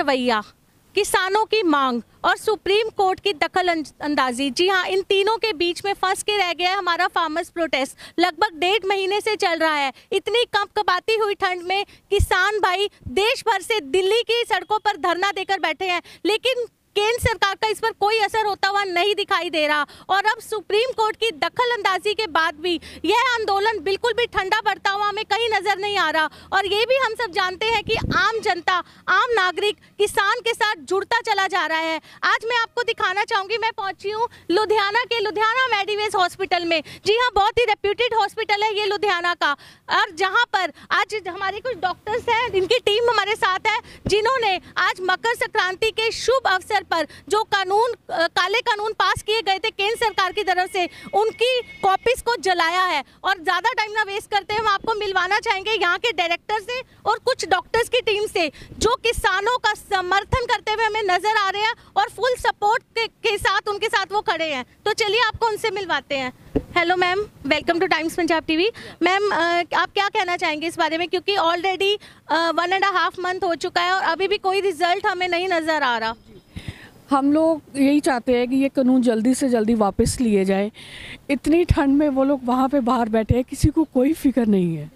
रवैया, किसानों की मांग और सुप्रीम कोर्ट की दखल अंदाजी, जी हाँ, इन तीनों के बीच में फंस के रह गया है हमारा फार्मर्स प्रोटेस्ट। लगभग 1.5 महीने से चल रहा है। इतनी कपकपाती हुई ठंड में किसान भाई देश भर से दिल्ली की सड़कों पर धरना देकर बैठे हैं, लेकिन केंद्र सरकार का इस पर कोई असर होता हुआ नहीं दिखाई दे रहा। और अब सुप्रीम कोर्ट की दखल अंदाजी के बाद भी यह आंदोलन बिल्कुल भी ठंडा पड़ता हुआ हमें कहीं नजर नहीं आ रहा। और ये भी हम सब जानते हैं कि आम जनता, आम नागरिक किसान के साथ जुड़ता चला जा रहा है। आज मैं आपको दिखाना चाहूंगी, मैं पहुंची हूँ लुधियाना के लुधियाना मेडिवेज हॉस्पिटल में। जी हाँ, बहुत ही रेप्यूटेड हॉस्पिटल है ये लुधियाना का, और जहाँ पर आज हमारे कुछ डॉक्टर्स हैं, इनकी टीम हमारे साथ है, जिन्होंने आज मकर संक्रांति के शुभ अवसर पर जो कानून, काले कानून पास किए गए थे केंद्र सरकार की तरफ से, उनकी कॉपीज को जलाया है। और ज्यादा टाइम ना वेस्ट करते हैं, हम आपको मिलवाना चाहेंगे यहाँ के डायरेक्टर से और कुछ डॉक्टर्स की टीम से, जो किसानों का समर्थन करते हुए हमें नजर आ रहे हैं और फुल सपोर्ट के साथ उनके साथ वो खड़े हैं। तो चलिए आपको उनसे मिलवाते हैं। Hello ma'am, welcome to Times Punjab TV. Ma'am, आप क्या कहना चाहेंगे इस बारे में, क्योंकि ऑलरेडी 1.5 मंथ हो चुका है और अभी भी कोई रिजल्ट हमें नहीं नजर आ रहा। हम लोग यही चाहते हैं कि ये कानून जल्दी से जल्दी वापस लिए जाए। इतनी ठंड में वो लोग वहाँ पे बाहर बैठे हैं, किसी को कोई फिक्र नहीं है।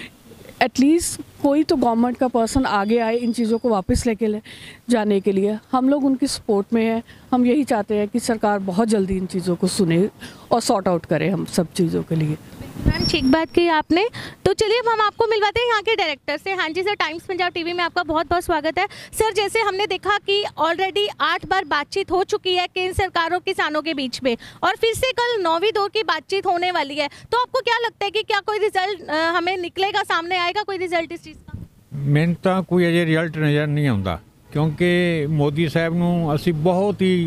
एटलीस्ट कोई तो गवर्नमेंट का पर्सन आगे आए इन चीज़ों को वापस लेके जाने के लिए। हम लोग उनकी सपोर्ट में हैं। हम यही चाहते हैं कि सरकार बहुत जल्दी इन चीज़ों को सुने और सॉर्ट आउट करे हम सब चीज़ों के लिए। मैम, ठीक बात की आपने। तो चलिए अब हम आपको मिलवाते हैं यहाँ के डायरेक्टर से। हाँ जी सर, टाइम्स पंजाब टीवी में आपका बहुत बहुत स्वागत है। सर, जैसे हमने देखा कि ऑलरेडी 8 बार बातचीत हो चुकी है केंद्र सरकार और किसानों के बीच में, और फिर से कल 9वीं दौर की बातचीत होने वाली है। तो आपको क्या लगता है कि क्या कोई रिजल्ट हमें निकलेगा, सामने आएगा कोई रिजल्ट इस चीज़ का? मैंने तो कोई अजे रिजल्ट नज़र नहीं आता, क्योंकि मोदी साहब ਨੂੰ ਅਸੀਂ ਬਹੁਤ ਹੀ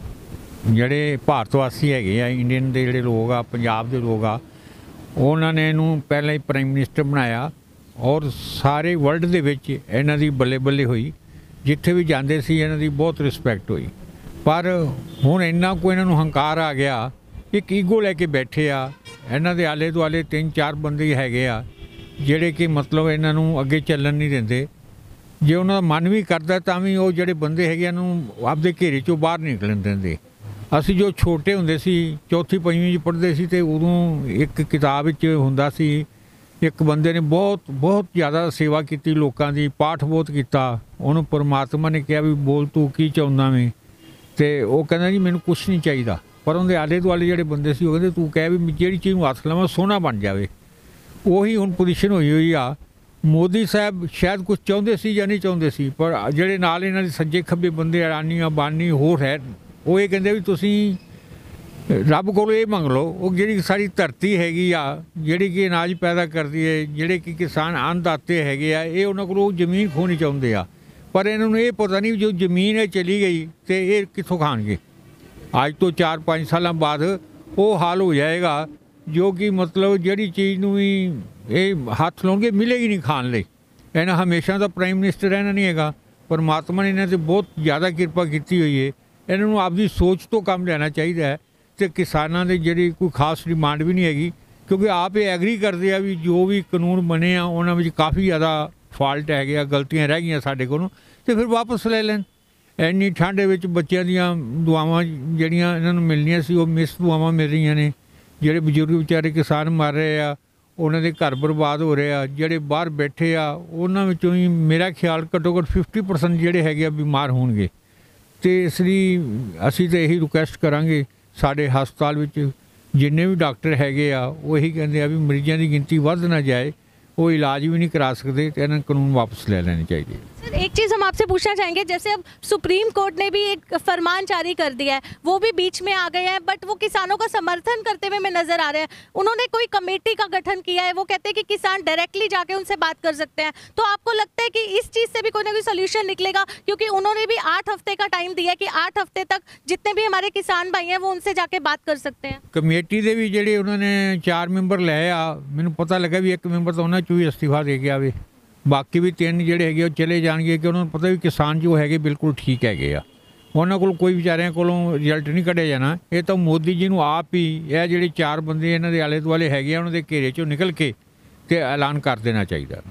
ਜਿਹੜੇ ਭਾਰਤ ਵਾਸੀ ਹੈਗੇ ਆ, ਇੰਡੀਅਨ ਦੇ ਜਿਹੜੇ ਲੋਕ ਆ, ਪੰਜਾਬ ਦੇ ਲੋਕ ਆ, ਉਹਨਾਂ ਨੇ ਇਹਨੂੰ ਪਹਿਲਾਂ ਹੀ ਪ੍ਰਾਈਮ ਮਿਨਿਸਟਰ ਬਣਾਇਆ ਔਰ ਸਾਰੇ ਵਰਲਡ ਦੇ ਵਿੱਚ ਇਹਨਾਂ ਦੀ ਬੱਲੇ ਬੱਲੇ ਹੋਈ। ਜਿੱਥੇ ਵੀ ਜਾਂਦੇ ਸੀ ਇਹਨਾਂ ਦੀ ਬਹੁਤ ਰਿਸਪੈਕਟ ਹੋਈ। ਪਰ ਹੁਣ ਇੰਨਾ ਕੋਈ ਇਹਨਾਂ ਨੂੰ ਹੰਕਾਰ ਆ ਗਿਆ, ਇੱਕ ਈਗੋ ਲੈ ਕੇ ਬੈਠੇ ਆ। ਇਹਨਾਂ ਦੇ ਆਲੇ ਦੁਆਲੇ 3-4 ਬੰਦੇ ਹੈਗੇ ਆ ਜਿਹੜੇ ਕਿ ਮਤਲਬ ਇਹਨਾਂ ਨੂੰ ਅੱਗੇ ਚੱਲਣ ਨਹੀਂ ਦਿੰਦੇ। ਜੇ ਉਹਨਾਂ ਦਾ ਮਨ ਵੀ ਕਰਦਾ ਤਾਂ ਵੀ ਉਹ ਜਿਹੜੇ ਬੰਦੇ ਹੈਗੇ ਨੂੰ ਆਪਦੇ ਘੇਰੇ 'ਚੋਂ ਬਾਹਰ ਨਿਕਲਣ ਦਿੰਦੇ। ਅਸੀਂ ਜੋ ਛੋਟੇ ਹੁੰਦੇ ਸੀ, 4ਵੀਂ 5ਵੀਂ 'ਚ ਪੜ੍ਹਦੇ ਸੀ, ਤੇ ਉਦੋਂ ਇੱਕ ਕਿਤਾਬ ਵਿੱਚ ਹੁੰਦਾ ਸੀ, ਇੱਕ ਬੰਦੇ ਨੇ ਬਹੁਤ ਜ਼ਿਆਦਾ ਸੇਵਾ ਕੀਤੀ ਲੋਕਾਂ ਦੀ, ਪਾਠ ਬਹੁਤ ਕੀਤਾ। ਉਹਨੂੰ ਪਰਮਾਤਮਾ ਨੇ ਕਿਹਾ ਵੀ ਬੋਲ ਤੂੰ ਕੀ ਚਾਹੁੰਦਾ ਵੇਂ, ਤੇ ਉਹ ਕਹਿੰਦਾ ਜੀ ਮੈਨੂੰ ਕੁਛ ਨਹੀਂ ਚਾਹੀਦਾ। ਪਰ ਉਹਦੇ ਆਲੇ ਦੁਆਲੇ ਜਿਹੜੇ ਬੰਦੇ ਸੀ ਉਹ ਕਹਿੰਦੇ ਤੂੰ ਕਹਿ ਵੀ ਜਿਹੜੀ ਚੀਜ਼ ਨੂੰ ਹੱਥ ਲਾਵਾਂ ਸੋਹਣਾ ਬਣ ਜਾਵੇ। ਉਹੀ ਹੁਣ ਪੋਜੀਸ਼ਨ ਹੋਈ ਆ। ਮੋਦੀ ਸਾਹਿਬ ਸ਼ਾਇਦ ਕੁਛ ਚਾਹੁੰਦੇ ਸੀ ਜਾਂ ਨਹੀਂ ਚਾਹੁੰਦੇ ਸੀ, ਪਰ ਜਿਹੜੇ ਨਾਲ ਇਹਨਾਂ ਦੇ ਸੱਜੇ ਖੱਬੇ ਬੰਦੇ ਅਡਾਨੀ ਅੰਬਾਨੀ ਹੋਰ ਹੈ, ਉਹ ਇਹ ਕਹਿੰਦੇ ਵੀ ਤੁਸੀਂ ਰੱਬ ਕੋਲੋਂ ਇਹ ਮੰਗ ਲਓ। ਉਹ ਜਿਹੜੀ ਸਾਡੀ ਧਰਤੀ ਹੈਗੀ ਆ, ਜਿਹੜੀ ਕਿ ਅਨਾਜ ਪੈਦਾ ਕਰਦੀ ਹੈ, ਜਿਹੜੇ ਕਿ ਕਿਸਾਨ ਅੰਨਦਾਤੇ ਹੈਗੇ ਆ, ਇਹ ਉਹਨਾਂ ਕੋਲੋਂ ਜ਼ਮੀਨ ਖੋਹਣੀ ਚਾਹੁੰਦੇ ਆ। ਪਰ ਇਹਨਾਂ ਨੂੰ ਇਹ ਪਤਾ ਨਹੀਂ ਜੋ ਜ਼ਮੀਨ ਇਹ ਚਲੀ ਗਈ ਤੇ ਇਹ ਕਿੱਥੋਂ ਖਾਣਗੇ। ਅੱਜ ਤੋਂ 4-5 ਸਾਲਾਂ ਬਾਅਦ ਉਹ ਹਾਲ ਹੋ ਜਾਏਗਾ, ਜੋ ਕਿ ਮਤਲਬ ਜਿਹੜੀ ਚੀਜ਼ ਨੂੰ ਵੀ ਇਹ ਹੱਥ ਲਾਉਣਗੇ ਮਿਲੇਗੀ ਨਹੀਂ ਖਾਣ ਲਈ। ਇਹਨਾਂ ਹਮੇਸ਼ਾ ਦਾ ਪ੍ਰਾਈਮ ਮਿਨਿਸਟਰ ਰਹਿਣਾ ਨਹੀਂ ਹੈਗਾ। ਪਰਮਾਤਮਾ ਨੇ ਇਹਨਾਂ 'ਤੇ ਬਹੁਤ ਜ਼ਿਆਦਾ ਕਿਰਪਾ ਕੀਤੀ ਹੋਈ ਹੈ। ਇਹਨਾਂ ਨੂੰ ਆਪਦੀ ਸੋਚ ਤੋਂ ਕੰਮ ਲੈਣਾ ਚਾਹੀਦਾ ਹੈ। ਤੇ ਕਿਸਾਨਾਂ ਦੇ ਜਿਹੜੀ ਕੋਈ ਖਾਸ ਡਿਮਾਂਡ ਵੀ ਨਹੀਂ ਹੈਗੀ, ਕਿਉਂਕਿ ਆਪ ਇਹ ਐਗਰੀ ਕਰਦੇ ਆ ਵੀ ਜੋ ਵੀ ਕਾਨੂੰਨ ਬਣੇ ਆ ਉਹਨਾਂ ਵਿੱਚ ਕਾਫੀ ਜ਼ਿਆਦਾ ਫਾਲਟ ਹੈਗੇ ਆ, ਗਲਤੀਆਂ ਰਹਿ ਗਈਆਂ ਸਾਡੇ ਕੋਲੋਂ, ਤੇ ਫਿਰ ਵਾਪਸ ਲੈ ਲੈਣ। ਇੰਨੀ ਠੰਡ ਦੇ ਵਿੱਚ ਬੱਚਿਆਂ ਦੀਆਂ ਦੁਆਵਾਂ ਜਿਹੜੀਆਂ ਇਹਨਾਂ ਨੂੰ ਮਿਲਣੀਆਂ ਸੀ ਉਹ ਮਿਸ ਦੁਆਵਾਂ ਮਿਲ ਰਹੀਆਂ ਨੇ। ਜਿਹੜੇ ਬਜ਼ੁਰਗ ਵਿਚਾਰੇ ਕਿਸਾਨ ਮਰ ਰਹੇ ਆ, ਉਹਨਾਂ ਦੇ ਘਰ ਬਰਬਾਦ ਹੋ ਰਹੇ ਆ। ਜਿਹੜੇ ਬਾਹਰ ਬੈਠੇ ਆ ਉਹਨਾਂ ਵਿੱਚੋਂ ਹੀ ਮੇਰਾ ਖਿਆਲ ਘੱਟੋ ਘੱਟ 50% ਜਿਹੜੇ ਹੈਗੇ ਆ ਬਿਮਾਰ ਹੋਣਗੇ। ਤੇ ਇਸ ਲਈ ਅਸੀਂ ਤਾਂ ਇਹੀ ਰਿਕੁਐਸਟ ਕਰਾਂਗੇ, ਸਾਡੇ ਹਸਪਤਾਲ ਵਿੱਚ ਜਿੰਨੇ ਵੀ ਡਾਕਟਰ ਹੈਗੇ ਆ ਉਹ ਇਹੀ ਕਹਿੰਦੇ ਆ ਵੀ ਮਰੀਜ਼ਾਂ ਦੀ ਗਿਣਤੀ ਵੱਧ ਨਾ ਜਾਏ, वो इलाज भी नहीं करा सकते, तो इन्हें कानून वापस ले लेने चाहिए। सर, एक चीज़ हम आपसे पूछना चाहेंगे, जैसे अब सुप्रीम कोर्ट ने भी एक फरमान जारी कर दिया है, वो भी बीच में आ गए हैं, बट वो किसानों का समर्थन करते हुए हमें नजर आ रहे हैं। उन्होंने कोई कमेटी का गठन किया है, वो कहते हैं कि किसान डायरेक्टली जाके उनसे बात कर सकते हैं। तो आपको लगता है कि इस चीज़ से भी कोई ना कोई सोल्यूशन निकलेगा? क्योंकि उन्होंने भी 8 हफ्ते का टाइम दिया है कि 8 हफ्ते तक जितने भी हमारे किसान भाई हैं वो उनसे जाके बात कर सकते हैं। कमेटी के भी ਜਿਹੜੇ उन्होंने 4 ਮੈਂਬਰ ਲਏ ਆ, ਮੈਨੂੰ ਪਤਾ ਲੱਗਾ ਵੀ 1 ਮੈਂਬਰ ਤਾਂ ਉਹਨਾਂ ਚੋਂ ਹੀ ਅਸਤੀਫਾ ਦੇ ਗਿਆ ਵੇ। ਬਾਕੀ ਵੀ 3 ਜਿਹੜੇ ਹੈਗੇ ਉਹ ਚਲੇ ਜਾਣਗੇ, ਕਿ ਉਹਨਾਂ ਨੂੰ ਪਤਾ ਵੀ ਕਿਸਾਨ ਜੋ ਹੈਗੇ ਬਿਲਕੁਲ ਠੀਕ ਹੈਗੇ ਆ, ਉਹਨਾਂ ਕੋਲ ਕੋਈ ਵਿਚਾਰਿਆਂ ਕੋਲੋਂ ਰਿਜ਼ਲਟ ਨਹੀਂ ਕੱਢਿਆ ਜਾਣਾ। ਇਹ ਤਾਂ ਮੋਦੀ ਜੀ ਨੂੰ ਆਪ ਹੀ ਇਹ ਜਿਹੜੇ 4 ਬੰਦੇ ਇਹਨਾਂ ਦੇ ਆਲੇ ਦੁਆਲੇ ਹੈਗੇ ਆ ਉਹਨਾਂ ਦੇ ਘੇਰੇ ਚੋਂ ਨਿਕਲ ਕੇ ਤੇ ਐਲਾਨ ਕਰ ਦੇਣਾ ਚਾਹੀਦਾ।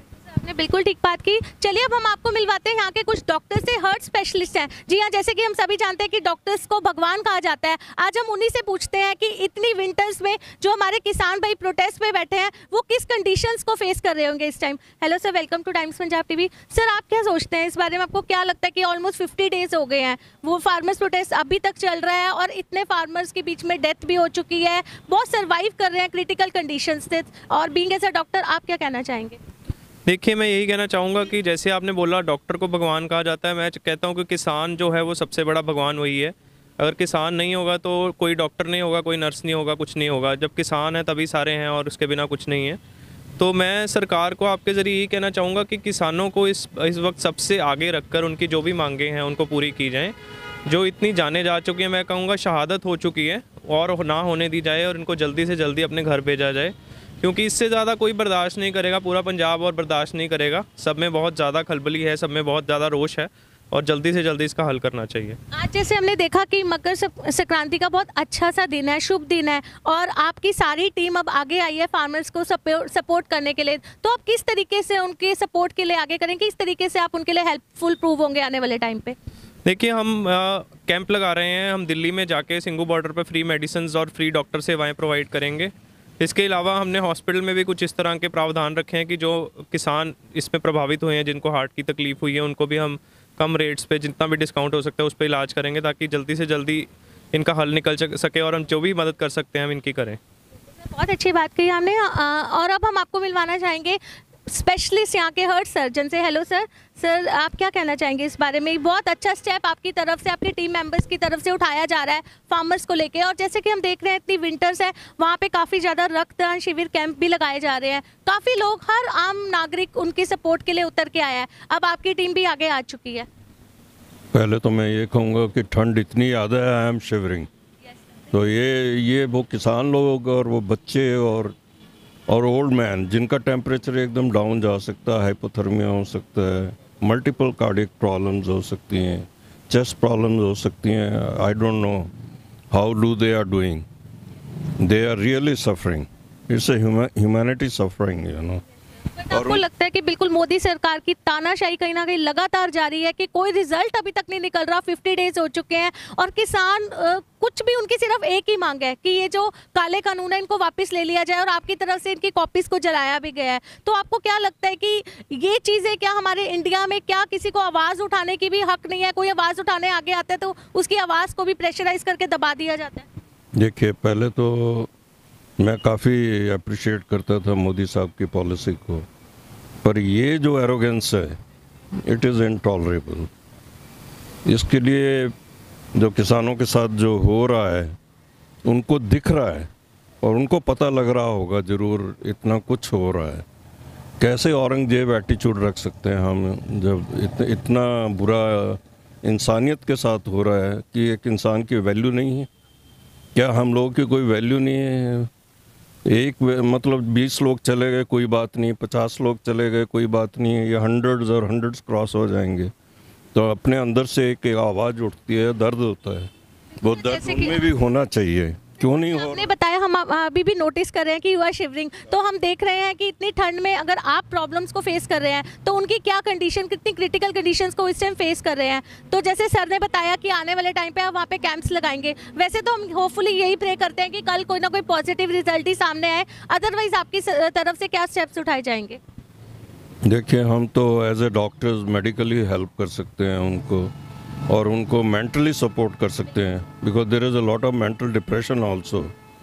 आपने बिल्कुल ठीक बात की। चलिए अब हम आपको मिलवाते हैं यहाँ के कुछ डॉक्टर से, हार्ट स्पेशलिस्ट हैं। जी हाँ, जैसे कि हम सभी जानते हैं कि डॉक्टर्स को भगवान कहा जाता है। आज हम उन्हीं से पूछते हैं कि इतनी विंटर्स में जो हमारे किसान भाई प्रोटेस्ट पे बैठे हैं वो किस कंडीशंस को फेस कर रहे होंगे इस time. Hello sir, welcome to Times Punjab TV. Sir, आप क्या सोचते हैं इस बारे में? आपको क्या लगता है कि ऑलमोस्ट 50 डेज हो गए हैं, वो फार्मर्स प्रोटेस्ट अभी तक चल रहा है और इतने फार्मर्स के बीच में डेथ भी हो चुकी है, बहुत सर्वाइव कर रहे हैं क्रिटिकल कंडीशन से, और बीइंग एज अ डॉक्टर आप क्या कहना चाहेंगे? देखिए, मैं यही कहना चाहूँगा कि जैसे आपने बोला डॉक्टर को भगवान कहा जाता है, मैं कहता हूँ कि किसान जो है वो सबसे बड़ा भगवान वही है। अगर किसान नहीं होगा तो कोई डॉक्टर नहीं होगा, कोई नर्स नहीं होगा, कुछ नहीं होगा। जब किसान है तभी सारे हैं और उसके बिना कुछ नहीं है। तो मैं सरकार को आपके ज़रिए यही कहना चाहूँगा कि किसानों को इस वक्त सबसे आगे रखकर उनकी जो भी मांगें हैं उनको पूरी की जाएँ। जो इतनी जाने जा चुकी हैं, मैं कहूँगा शहादत हो चुकी है, और ना होने दी जाए और इनको जल्दी से जल्दी अपने घर भेजा जाए, क्योंकि इससे ज़्यादा कोई बर्दाश्त नहीं करेगा। पूरा पंजाब और बर्दाश्त नहीं करेगा। सब में बहुत ज़्यादा खलबली है, सब में बहुत ज़्यादा रोष है, और जल्दी से जल्दी इसका हल करना चाहिए। आज जैसे हमने देखा कि मकर संक्रांति का बहुत अच्छा सा दिन है, शुभ दिन है, और आपकी सारी टीम अब आगे आई है फार्मर्स को सपोर्ट करने के लिए। तो आप किस तरीके से उनके सपोर्ट के लिए आगे करेंगे, किस तरीके से आप उनके लिए हेल्पफुल प्रूव होंगे आने वाले टाइम पे? देखिए, हम कैंप लगा रहे हैं। हम दिल्ली में जाके सिंघू बॉर्डर पर फ्री मेडिसिन और फ्री डॉक्टर सेवाएँ प्रोवाइड करेंगे। इसके अलावा हमने हॉस्पिटल में भी कुछ इस तरह के प्रावधान रखे हैं कि जो किसान इसमें प्रभावित हुए हैं, जिनको हार्ट की तकलीफ हुई है, उनको भी हम कम रेट्स पे जितना भी डिस्काउंट हो सकता है उस पर इलाज करेंगे, ताकि जल्दी से जल्दी इनका हल निकल सके, और हम जो भी मदद कर सकते हैं हम इनकी करें। बहुत अच्छी बात कही हमने। और अब हम आपको मिलवाना चाहेंगे स्पेशलिस्ट यहाँ के हार्ट सर्जन से। हेलो सर, सर आप क्या कहना चाहेंगे इस बारे में? बहुत अच्छा स्टेप आपकी तरफ से, आपकी टीम मेंबर्स की तरफ से उठाया जा रहा है फार्मर्स को लेके, और जैसे कि हम देख रहे हैं इतनी विंटर्स है, वहाँ पे काफ़ी ज़्यादा रक्तदान शिविर कैंप भी लगाए जा रहे हैं। काफ़ी लोग, हर आम नागरिक उनकी सपोर्ट के लिए उतर के आया है। अब आपकी टीम भी आगे आ चुकी है। पहले तो मैं ये कहूँगा कि ठंड इतनी ज़्यादा है, आई एम शिवरिंग। तो ये वो किसान लोग और वो बच्चे और ओल्ड मैन जिनका टेम्परेचर एकदम डाउन जा सकता है, हाइपोथर्मिया हो सकता है, मल्टीपल कार्डियक प्रॉब्लम्स हो सकती हैं, चेस्ट प्रॉब्लम्स हो सकती हैं। I don't know how do they are doing, they are really suffering. It's a humanity suffering, you know. आपको लगता है कि बिल्कुल मोदी सरकार की तानाशाही कहीं ना कहीं लगातार जारी है, कि कोई रिजल्ट अभी तक नहीं निकल रहा, 50 डेज हो चुके हैं, और किसान कुछ भी, उनकी सिर्फ एक ही मांग है कि ये जो काले कानून है इनको वापस ले लिया जाए, और आपकी तरफ से इनकी कॉपीज को जलाया भी गया है। तो आपको क्या लगता है कि ये चीज़ें, क्या हमारे इंडिया में क्या किसी को आवाज़ उठाने की भी हक नहीं है? कोई आवाज़ उठाने आगे आता है तो उसकी आवाज़ को भी प्रेशराइज करके दबा दिया जाता है? देखिए, पहले तो मैं काफ़ी अप्रिशिएट करता था मोदी साहब की पॉलिसी को, पर ये जो एरोगेंस है इट इज़ इनटॉलरेबल। इसके लिए जो किसानों के साथ जो हो रहा है उनको दिख रहा है, और उनको पता लग रहा होगा ज़रूर इतना कुछ हो रहा है। कैसे औरंगजेब एटीट्यूड रख सकते हैं हम जब इतना बुरा इंसानियत के साथ हो रहा है कि एक इंसान की वैल्यू नहीं है? क्या हम लोगों की कोई वैल्यू नहीं है? मतलब 20 लोग चले गए कोई बात नहीं, 50 लोग चले गए कोई बात नहीं, ये हंड्रेड्स और हंड्रेड्स क्रॉस हो जाएंगे तो अपने अंदर से एक आवाज़ उठती है, दर्द होता है। वो दर्द उनमें भी होना चाहिए, क्यों नहीं हो? आपने बताया, हम अभी भी नोटिस कर रहे हैं कि यू आर शिवरिंग, तो हम देख रहे हैं कि इतनी ठंड में अगर आप प्रॉब्लम्स को फेस कर रहे हैं तो उनकी क्या कंडीशन, कितनी क्रिटिकल कंडीशंस को इस टाइम फेस कर रहे हैं। तो जैसे सर ने बताया कि आने वाले टाइम पे आप वहाँ पे कैंप्स लगाएंगे, वैसे तो हम होपफुली यही प्रे करते हैं कि कल कोई ना कोई पॉजिटिव रिजल्ट ही सामने आए। अदरवाइज आपकी तरफ से क्या स्टेप्स उठाए जाएंगे? देखिए, हम तो as a doctors medically help कर सकते हैं उनको, और उनको मेंटली सपोर्ट कर सकते हैं, because there is a lot of mental depression also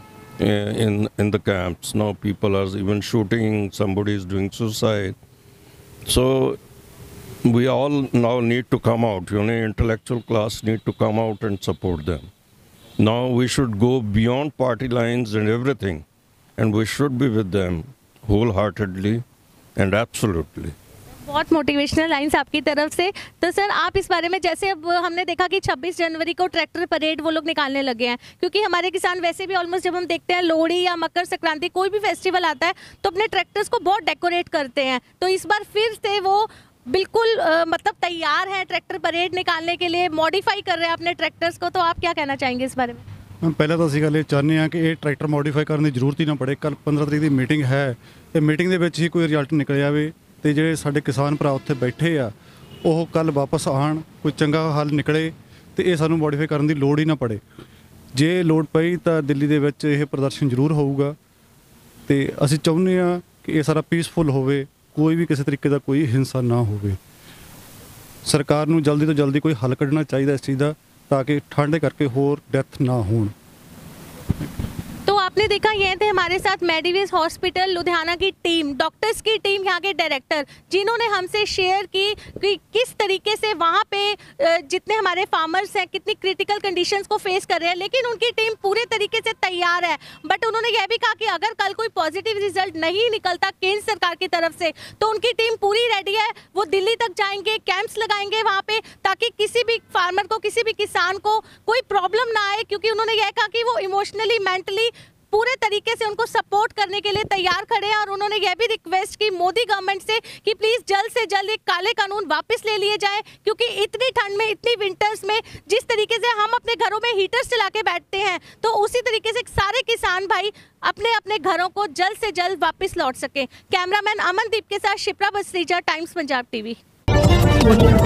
in the camps. Now people are even shooting, somebody is doing suicide. So we all now need to come out, you know, intellectual class need to come out and support them. Now we should go beyond party lines and everything, and we should be with them wholeheartedly and absolutely. बहुत motivational lines आपकी तरफ से। तो sir, आप इस बारे में, जैसे अब हमने देखा कि 26 जनवरी को ट्रैक्टर परेड वो लोग निकालने लगे हैं, क्योंकि हमारे किसान वैसे भी ऑलमोस्ट, जब हम देखते हैं लोहड़ी या मकर संक्रांति, कोई भी फेस्टिवल आता है तो अपने ट्रैक्टर्स को बहुत डेकोरेट करते हैं। तो इस बार फिर से वो बिल्कुल मतलब तैयार है ट्रैक्टर परेड निकालने के लिए, मॉडिफाई कर रहे हैं अपने ट्रैक्टर्स को। तो आप क्या कहना चाहेंगे इस बारे में? ਪਹਿਲਾਂ ਤਾਂ ਅਸੀਂ ਗੱਲ ਇਹ ਚਾਹੁੰਦੇ ਹਾਂ ਕਿ ਇਹ ਟਰੈਕਟਰ ਮੋਡੀਫਾਈ ਕਰਨ ਦੀ ਜ਼ਰੂਰਤ ਹੀ ਨਾ ਪੜੇ। ਕੱਲ 15 ਤਰੀਕ ਦੀ ਮੀਟਿੰਗ ਹੈ, ਇਹ ਮੀਟਿੰਗ ਦੇ ਵਿੱਚ ਹੀ ਕੋਈ ਰਿਜ਼ਲਟ ਨਿਕਲ ਜਾਵੇ ਤੇ ਜਿਹੜੇ ਸਾਡੇ ਕਿਸਾਨ ਭਰਾ ਉੱਥੇ ਬੈਠੇ ਆ ਉਹ ਕੱਲ ਵਾਪਸ ਆਣ, ਕੋਈ ਚੰਗਾ ਹੱਲ ਨਿਕਲੇ ਤੇ ਇਹ ਸਾਨੂੰ ਮੋਡੀਫਾਈ ਕਰਨ ਦੀ ਲੋੜ ਹੀ ਨਾ ਪੜੇ। ਜੇ ਲੋੜ ਪਈ ਤਾਂ ਦਿੱਲੀ ਦੇ ਵਿੱਚ ਇਹ ਪ੍ਰਦਰਸ਼ਨ ਜ਼ਰੂਰ ਹੋਊਗਾ ਤੇ ਅਸੀਂ ਚਾਹੁੰਦੇ ਆ ਕਿ ਇਹ ਸਾਰਾ ਪੀਸਫੁਲ ਹੋਵੇ, ਕੋਈ ਵੀ ਕਿਸੇ ਤਰੀਕੇ ਦਾ ਕੋਈ ਹਿੰਸਾ ਨਾ ਹੋਵੇ। ਸਰਕਾਰ ਨੂੰ ਜਲਦੀ ਤੋਂ ਜਲਦੀ ਕੋਈ ਹੱਲ ਕੱਢਣਾ ਚਾਹੀਦਾ ਇਸ ਚੀਜ਼ ਦਾ, ਤਾਂ कि ठंड करके होर डेथ ना हो। तो आपने देखा ये थे हमारे साथ मेडिविस हॉस्पिटल लुधियाना की टीम, डॉक्टर्स की टीम, यहाँ के डायरेक्टर, जिन्होंने हमसे शेयर की कि किस तरीके से वहाँ पे जितने हमारे फार्मर्स हैं कितनी क्रिटिकल कंडीशंस को फेस कर रहे हैं, लेकिन उनकी टीम पूरे तरीके से तैयार है। बट उन्होंने यह भी कहा कि अगर कल कोई पॉजिटिव रिजल्ट नहीं निकलता केंद्र सरकार की तरफ से तो उनकी टीम पूरी रेडी है, वो दिल्ली तक जाएंगे, कैंप्स लगाएंगे वहाँ पे, ताकि किसी भी फार्मर को, किसी भी किसान को कोई प्रॉब्लम ना आए। क्योंकि उन्होंने यह कहा कि वो इमोशनली, मेंटली पूरे तरीके से उनको सपोर्ट करने के लिए तैयार खड़े हैं। और उन्होंने यह भी रिक्वेस्ट की मोदी गवर्नमेंट से कि प्लीज जल्द से जल्द एक काले कानून वापस ले लिए जाए, क्योंकि इतनी ठंड में, इतनी विंटर्स में जिस तरीके से हम अपने घरों में हीटर्स चला के बैठते हैं, तो उसी तरीके से सारे किसान भाई अपने अपने घरों को जल्द से जल्द वापस लौट सके। कैमरामैन अमनदीप के साथ शिप्रा बसरीजा, टाइम्स पंजाब टीवी।